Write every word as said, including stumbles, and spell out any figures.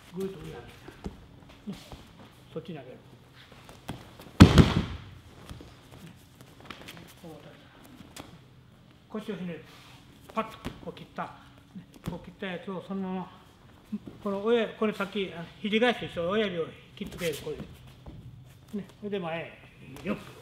ぐーっと上に上げる、ね、そっちに上げる。腰をひねる。パッとこう切った、ね、こう切ったやつをそのまま、この親、これさっき、肘返しと一緒、親指をひっつける、これで。ね、それで前、よっ。